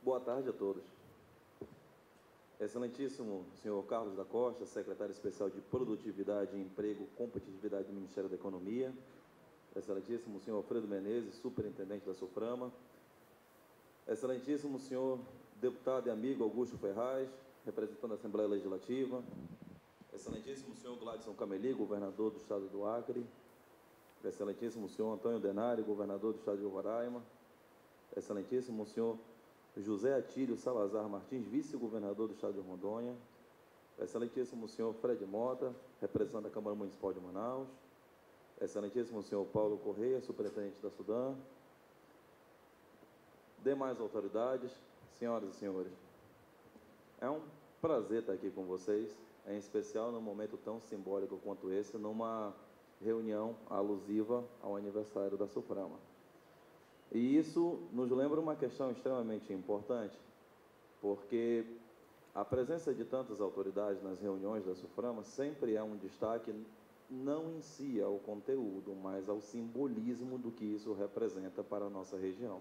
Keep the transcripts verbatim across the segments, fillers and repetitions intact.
Boa tarde a todos. Excelentíssimo senhor Carlos da Costa, secretário especial de Produtividade, Emprego e Competitividade do Ministério da Economia. Excelentíssimo senhor Alfredo Menezes, superintendente da SUFRAMA. Excelentíssimo senhor deputado e amigo Augusto Ferraz, representante da Assembleia Legislativa. Excelentíssimo senhor Gladson Cameli, governador do Estado do Acre. Excelentíssimo senhor Antônio Denário, governador do Estado de Roraima. Excelentíssimo senhor José Atílio Salazar Martins, vice-governador do Estado de Rondônia. Excelentíssimo senhor Fred Mota, representante da Câmara Municipal de Manaus. Excelentíssimo senhor Paulo Correia, superintendente da SUDAM. Demais autoridades, senhoras e senhores, é um prazer estar aqui com vocês, em especial num momento tão simbólico quanto esse, numa reunião alusiva ao aniversário da SUFRAMA. E isso nos lembra uma questão extremamente importante, porque a presença de tantas autoridades nas reuniões da SUFRAMA sempre é um destaque, não em si ao conteúdo, mas ao simbolismo do que isso representa para a nossa região.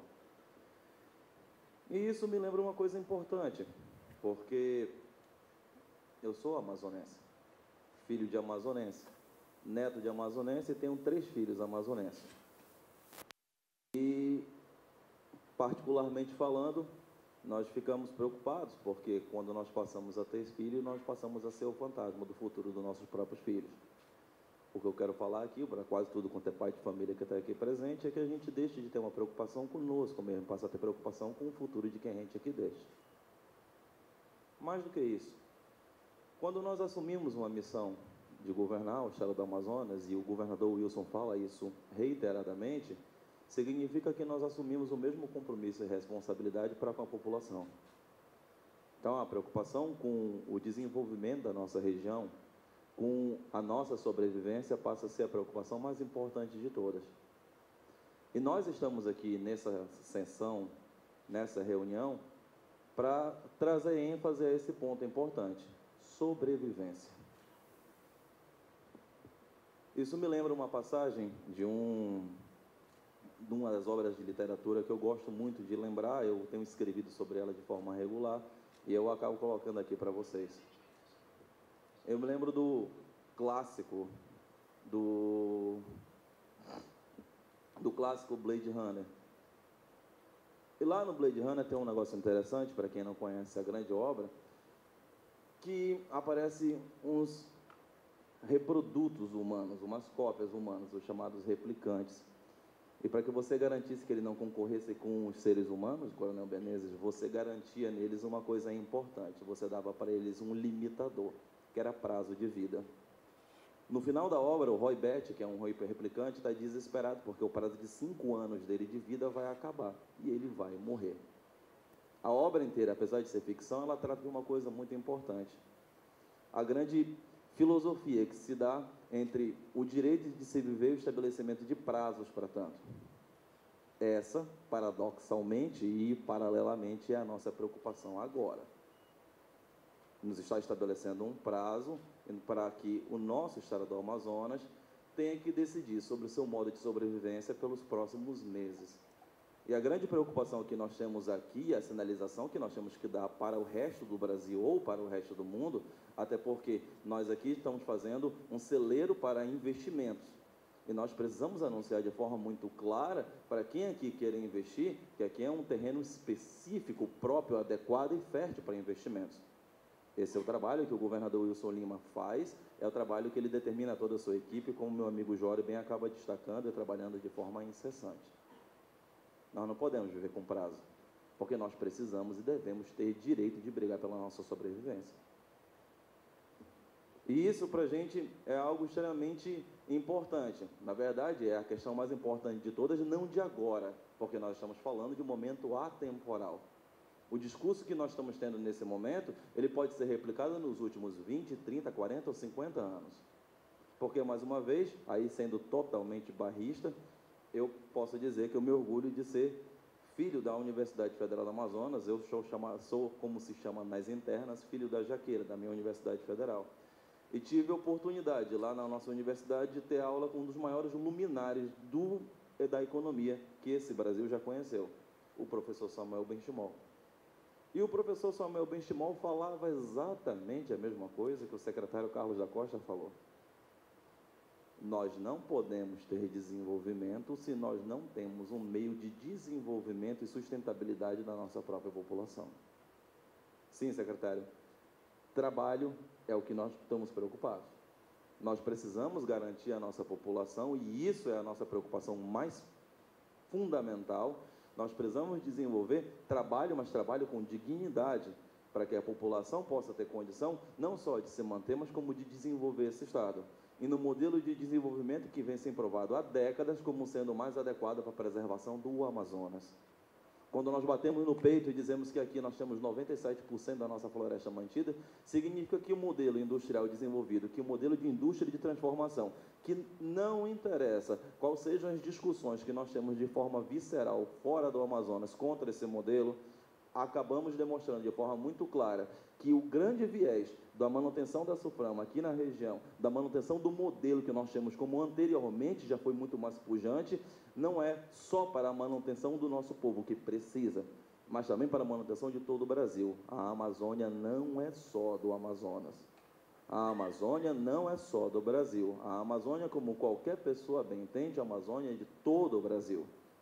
E isso me lembra uma coisa importante, porque eu sou amazonense, filho de amazonense, neto de amazonense e tenho três filhos amazonenses. E, particularmente falando, nós ficamos preocupados, porque quando nós passamos a ter filhos, nós passamos a ser o fantasma do futuro dos nossos próprios filhos. O que eu quero falar aqui, para quase tudo quanto é pai de família que está aqui presente, é que a gente deixe de ter uma preocupação conosco mesmo, passa a ter preocupação com o futuro de quem a gente aqui deixa. Mais do que isso, quando nós assumimos uma missão de governar o Estado do Amazonas, e o governador Wilson fala isso reiteradamente, significa que nós assumimos o mesmo compromisso e responsabilidade para com a população. Então, a preocupação com o desenvolvimento da nossa região, com a nossa sobrevivência, passa a ser a preocupação mais importante de todas. E nós estamos aqui nessa sessão, nessa reunião, para trazer ênfase a esse ponto importante: sobrevivência. Isso me lembra uma passagem de um... de uma das obras de literatura que eu gosto muito de lembrar, eu tenho escrevido sobre ela de forma regular, e eu acabo colocando aqui para vocês. Eu me lembro do clássico, do, do clássico Blade Runner. E lá no Blade Runner tem um negócio interessante, para quem não conhece a grande obra, que aparecem uns reprodutos humanos, umas cópias humanas, os chamados replicantes. E para que você garantisse que ele não concorresse com os seres humanos, Coronel Menezes, você garantia neles uma coisa importante, você dava para eles um limitador, que era prazo de vida. No final da obra, o Roy Batty, que é um replicante, está desesperado, porque o prazo de cinco anos dele de vida vai acabar, e ele vai morrer. A obra inteira, apesar de ser ficção, ela trata de uma coisa muito importante. A grande filosofia que se dá entre o direito de se viver e o estabelecimento de prazos para tanto. Essa, paradoxalmente e paralelamente, é a nossa preocupação agora. Nos está estabelecendo um prazo para que o nosso Estado do Amazonas tenha que decidir sobre o seu modo de sobrevivência pelos próximos meses. E a grande preocupação que nós temos aqui, a sinalização que nós temos que dar para o resto do Brasil ou para o resto do mundo, até porque nós aqui estamos fazendo um celeiro para investimentos. E nós precisamos anunciar de forma muito clara para quem aqui quer investir, que aqui é um terreno específico, próprio, adequado e fértil para investimentos. Esse é o trabalho que o governador Wilson Lima faz, é o trabalho que ele determina a toda a sua equipe, como meu amigo Jório bem acaba destacando, e trabalhando de forma incessante. Nós não podemos viver com prazo, porque nós precisamos e devemos ter direito de brigar pela nossa sobrevivência. E isso, para a gente, é algo extremamente importante. Na verdade, é a questão mais importante de todas, não de agora, porque nós estamos falando de um momento atemporal. O discurso que nós estamos tendo nesse momento, ele pode ser replicado nos últimos vinte, trinta, quarenta ou cinquenta anos. Porque, mais uma vez, aí sendo totalmente barrista, eu posso dizer que eu me orgulho de ser filho da Universidade Federal do Amazonas. Eu sou, chama, sou, como se chama nas internas, filho da Jaqueira, da minha Universidade Federal. E tive a oportunidade, lá na nossa universidade, de ter aula com um dos maiores luminares do, da economia que esse Brasil já conheceu, o professor Samuel Benchimol. E o professor Samuel Benchimol falava exatamente a mesma coisa que o secretário Carlos da Costa falou. Nós não podemos ter desenvolvimento se nós não temos um meio de desenvolvimento e sustentabilidade da nossa própria população. Sim, secretário, trabalho é o que nós estamos preocupados. Nós precisamos garantir a nossa população, e isso é a nossa preocupação mais fundamental. Nós precisamos desenvolver trabalho, mas trabalho com dignidade, para que a população possa ter condição, não só de se manter, mas como de desenvolver esse Estado. E no modelo de desenvolvimento que vem sendo provado há décadas como sendo o mais adequado para a preservação do Amazonas. Quando nós batemos no peito e dizemos que aqui nós temos noventa e sete por cento da nossa floresta mantida, significa que o modelo industrial desenvolvido, que o modelo de indústria de transformação, que não interessa quais sejam as discussões que nós temos de forma visceral fora do Amazonas contra esse modelo, acabamos demonstrando de forma muito clara que o grande viés da manutenção da SUFRAMA aqui na região, da manutenção do modelo que nós temos como anteriormente já foi muito mais pujante, não é só para a manutenção do nosso povo que precisa, mas também para a manutenção de todo o Brasil. A Amazônia não é só do Amazonas. A Amazônia não é só do Brasil. A Amazônia, como qualquer pessoa bem entende, a Amazônia é de todo o Brasil.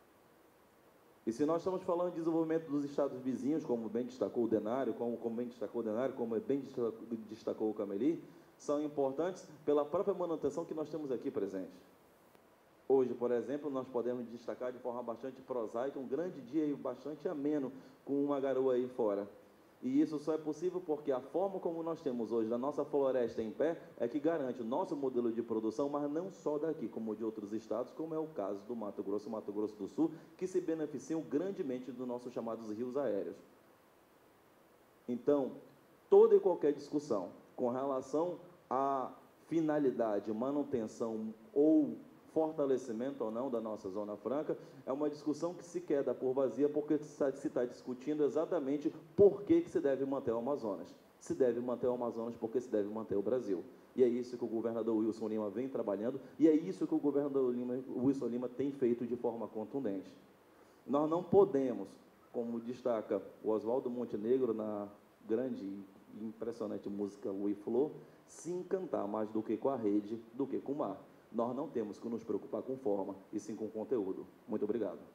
E se nós estamos falando de desenvolvimento dos estados vizinhos, como bem destacou o Denário, como, como bem destacou o Denário, como bem destacou o Cameli, são importantes pela própria manutenção que nós temos aqui presente. Hoje, por exemplo, nós podemos destacar de forma bastante prosaica um grande dia e bastante ameno com uma garoa aí fora. E isso só é possível porque a forma como nós temos hoje a nossa floresta em pé é que garante o nosso modelo de produção, mas não só daqui, como de outros estados, como é o caso do Mato Grosso e Mato Grosso do Sul, que se beneficiam grandemente dos nossos chamados rios aéreos. Então, toda e qualquer discussão com relação à finalidade, manutenção ou fortalecimento ou não da nossa Zona Franca, é uma discussão que se queda por vazia, porque se está discutindo exatamente por que, que se deve manter o Amazonas. Se deve manter o Amazonas porque se deve manter o Brasil. E é isso que o governador Wilson Lima vem trabalhando, e é isso que o governador Lima, Wilson Lima tem feito de forma contundente. Nós não podemos, como destaca o Oswaldo Montenegro na grande e impressionante música We Flow, se encantar mais do que com a rede, do que com o mar. Nós não temos que nos preocupar com forma, e sim com conteúdo. Muito obrigado.